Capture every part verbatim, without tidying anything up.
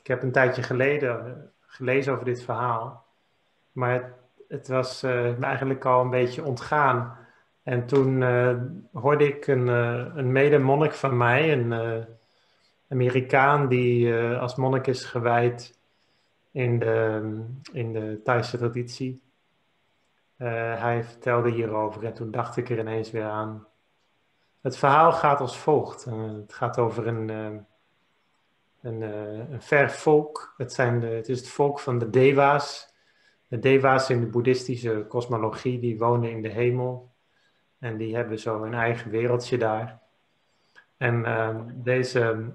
ik heb een tijdje geleden uh, gelezen over dit verhaal. Maar het, het was uh, me eigenlijk al een beetje ontgaan. En toen uh, hoorde ik een, uh, een medemonnik van mij, een uh, Amerikaan die uh, als monnik is gewijd in de, in de Thaise traditie. Uh, hij vertelde hierover en toen dacht ik er ineens weer aan. Het verhaal gaat als volgt. Uh, het gaat over een, uh, een, uh, een ver volk. Het, zijn de, het is het volk van de Deva's. De Deva's in de boeddhistische kosmologie, die wonen in de hemel. En die hebben zo een eigen wereldje daar. En uh, deze...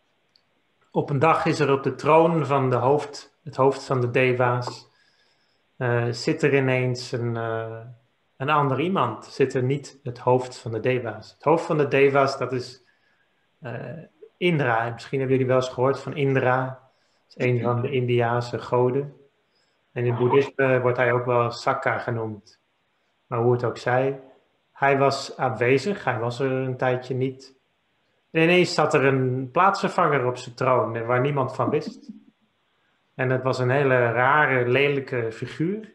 Op een dag is er op de troon van de hoofd, het hoofd van de Deva's... Uh, zit er ineens een... Uh, Een ander iemand, zit er niet het hoofd van de Deva's. Het hoofd van de Deva's, dat is uh, Indra. Misschien hebben jullie wel eens gehoord van Indra. Dat is een van de Indiase goden. En in het boeddhisme wordt hij ook wel Sakka genoemd. Maar hoe het ook zij, hij was afwezig, hij was er een tijdje niet. En ineens zat er een plaatsvervanger op zijn troon, waar niemand van wist. En het was een hele rare, lelijke figuur.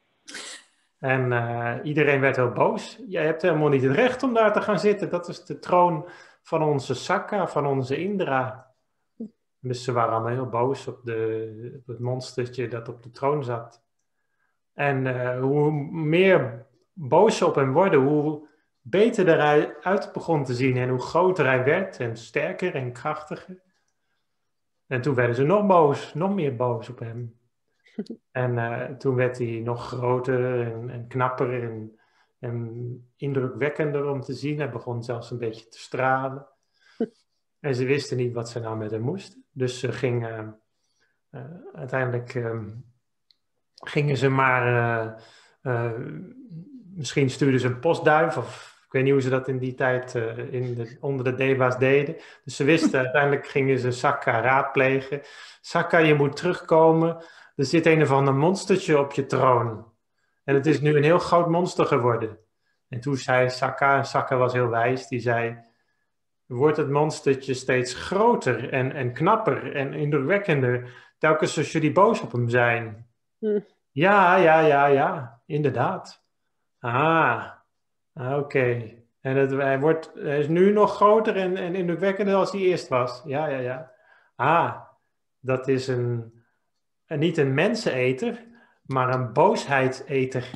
En uh, iedereen werd heel boos. Jij hebt helemaal niet het recht om daar te gaan zitten. Dat is de troon van onze Sakka, van onze Indra. Dus ze waren allemaal heel boos op, de, op het monstertje dat op de troon zat. En uh, hoe meer boos ze op hem worden, hoe beter hij uit begon te zien. En hoe groter hij werd en sterker en krachtiger. En toen werden ze nog boos, nog meer boos op hem. En uh, toen werd hij nog groter en, en knapper en, en indrukwekkender om te zien. Hij begon zelfs een beetje te stralen. En ze wisten niet wat ze nou met hem moesten. Dus ze gingen, uh, uiteindelijk uh, gingen ze maar, uh, uh, misschien stuurden ze een postduif, of ik weet niet hoe ze dat in die tijd uh, in de, onder de Deva's deden. Dus ze wisten, uiteindelijk gingen ze Sakka raadplegen. Sakka, je moet terugkomen. Er zit een of ander monstertje op je troon. En het is nu een heel groot monster geworden. En toen zei Sakka, Sakka was heel wijs, die zei... Wordt het monstertje steeds groter en, en knapper en indrukwekkender... telkens als jullie boos op hem zijn. Hm. Ja, ja, ja, ja, inderdaad. Ah, ah oké. Okay. En het, hij, wordt, hij is nu nog groter en, en indrukwekkender als hij eerst was. Ja, ja, ja. Ah, dat is een... En niet een menseneter, maar een boosheidseter.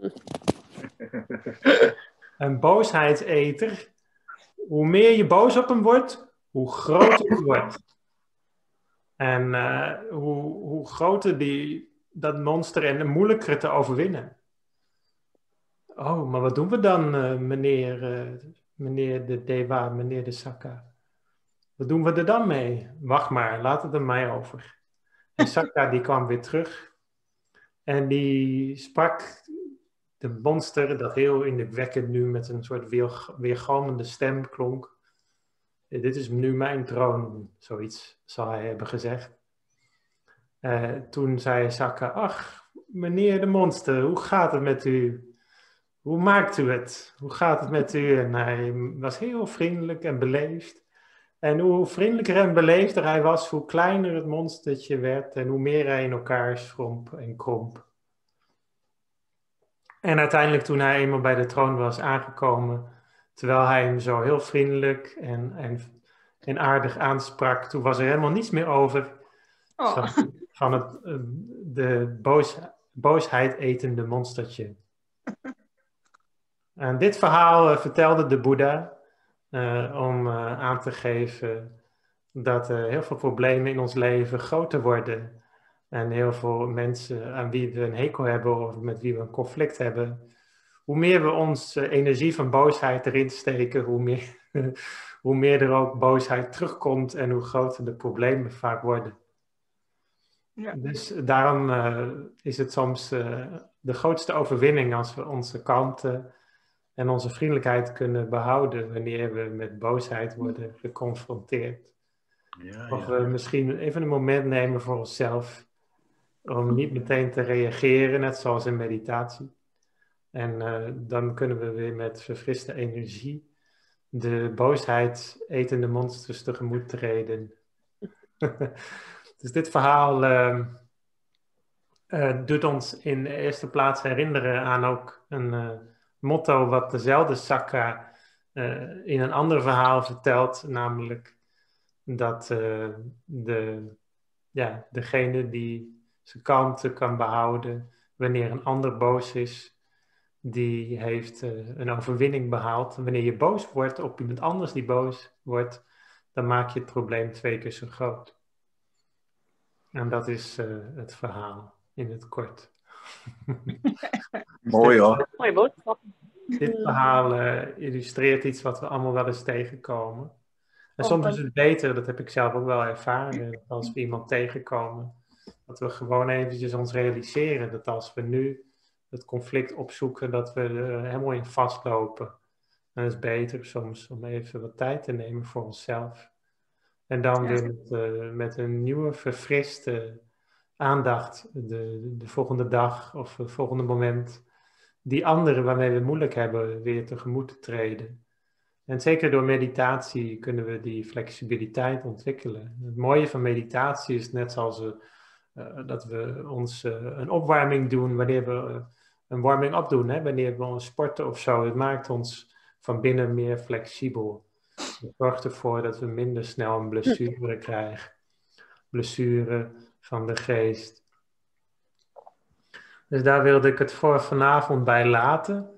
Een boosheidseter. Hoe meer je boos op hem wordt, hoe groter hij wordt. En uh, hoe, hoe groter die, dat monster en moeilijker te overwinnen. Oh, maar wat doen we dan, uh, meneer, uh, meneer de Deva, meneer de Sakka? Wat doen we er dan mee? Wacht maar, laat het er mij over. En Sakka die kwam weer terug. En die sprak de monster, dat heel indrukwekkend nu met een soort weer, weergalmende stem klonk. Dit is nu mijn troon, zoiets zal hij hebben gezegd. Uh, toen zei Sakka, ach, meneer de monster, hoe gaat het met u? Hoe maakt u het? Hoe gaat het met u? En hij was heel vriendelijk en beleefd. En hoe vriendelijker en beleefder hij was, hoe kleiner het monstertje werd en hoe meer hij in elkaar schromp en kromp. En uiteindelijk toen hij eenmaal bij de troon was aangekomen, terwijl hij hem zo heel vriendelijk en, en, en aardig aansprak, toen was er helemaal niets meer over oh. van, van het de boos, boosheid etende monstertje. En dit verhaal uh, vertelde de Boeddha uh, om uh, aan te geven dat uh, heel veel problemen in ons leven groter worden. En heel veel mensen aan wie we een hekel hebben of met wie we een conflict hebben. Hoe meer we onze energie van boosheid erin steken, hoe meer, hoe meer er ook boosheid terugkomt en hoe groter de problemen vaak worden. Ja. Dus daarom uh, is het soms uh, de grootste overwinning als we onze kalmte en onze vriendelijkheid kunnen behouden wanneer we met boosheid worden geconfronteerd. Ja, of ja. we misschien even een moment nemen voor onszelf om niet meteen te reageren, net zoals in meditatie. En uh, dan kunnen we weer met verfriste energie de boosheid etende monsters tegemoet treden. Dus dit verhaal uh, uh, doet ons in de eerste plaats herinneren aan ook een uh, motto wat dezelfde Sakka uh, in een ander verhaal vertelt, namelijk dat uh, de, ja, degene die zijn kalmte kan behouden wanneer een ander boos is, die heeft uh, een overwinning behaald. En wanneer je boos wordt op iemand anders die boos wordt, dan maak je het probleem twee keer zo groot. En dat is uh, het verhaal in het kort. Mooi hoor. Mooie boodschap. Dit verhaal uh, illustreert iets wat we allemaal wel eens tegenkomen. En Oh, soms dat- is het beter, dat heb ik zelf ook wel ervaren, dat als we iemand tegenkomen, dat we gewoon eventjes ons realiseren dat als we nu het conflict opzoeken, dat we er helemaal in vastlopen. En het is beter soms om even wat tijd te nemen voor onszelf. En dan Ja. weer met, uh, met een nieuwe, verfriste aandacht de, de volgende dag of het volgende moment die anderen waarmee we moeilijk hebben weer tegemoet te treden. En zeker door meditatie kunnen we die flexibiliteit ontwikkelen. Het mooie van meditatie is net zoals uh, uh, dat we ons uh, een opwarming doen wanneer we uh, een warming-up doen, hè? Wanneer we sporten of zo. Het maakt ons van binnen meer flexibel. Het zorgt ervoor dat we minder snel een blessure krijgen. Blessure van de geest. Dus daar wilde ik het voor vanavond bij laten.